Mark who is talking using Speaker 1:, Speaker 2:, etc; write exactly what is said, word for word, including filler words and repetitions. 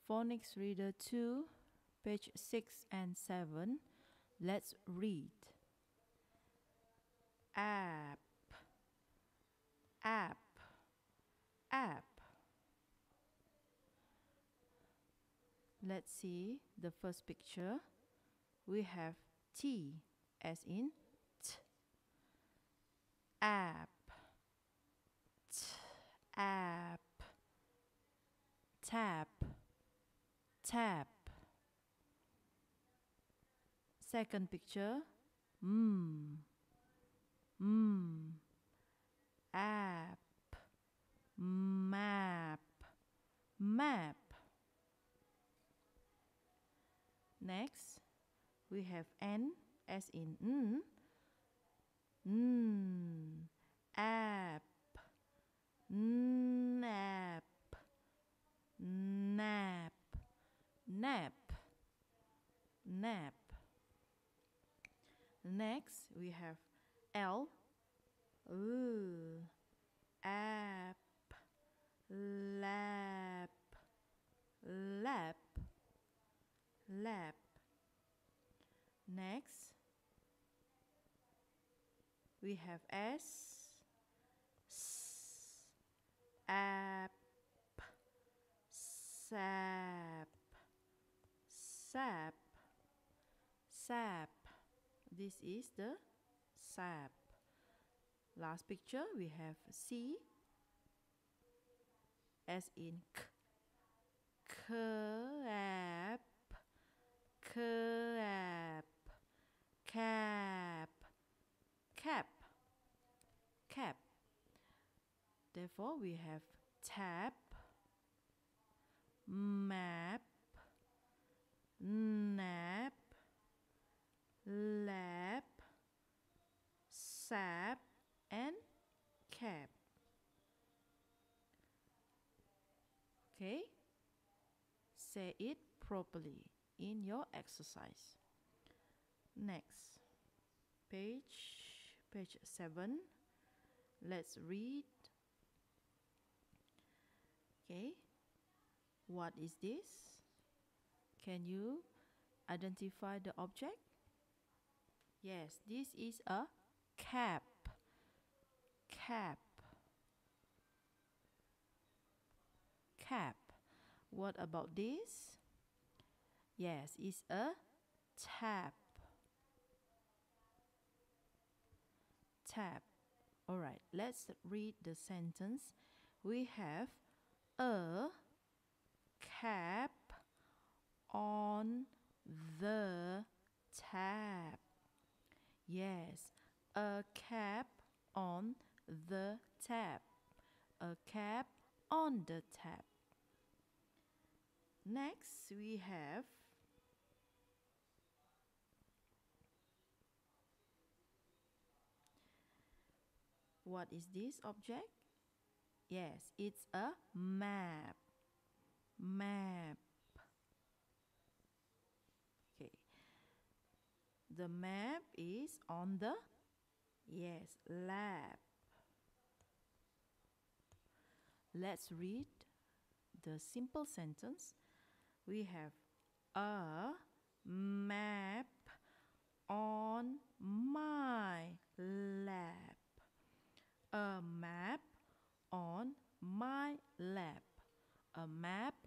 Speaker 1: Phonics Reader two, page six and seven. Let's read. App, app, app. Let's see the first picture. We have T as in T. App, T, app. Tap, tap. Second picture, mm, mm. App, map, map. Next, we have N as in N, N. App, nap, nap, nap, nap. Next, we have L, ooh, app, lap, lap, lap. Next, we have S, S, app, sap, sap, sap. This is the sap. Last picture, we have C as in K, cap, cap, cap, cap, cap. Therefore, we have tap, map, nap, lap, sap, and cap. Okay? Say it properly in your exercise. Next, page, page seven. Let's read. Okay, what is this? Can you identify the object? Yes, this is a cap. Cap. Cap. What about this? Yes, it's a tap. Tap. All right, let's read the sentence. We have a cap on the tap. Yes, a cap on the tap. A cap on the tap. Next, we have what is this object? Yes, it's a map. Map. Okay. The map is on the, yes, lap. Let's read the simple sentence. We have a map on my lap. A map on my lap. A map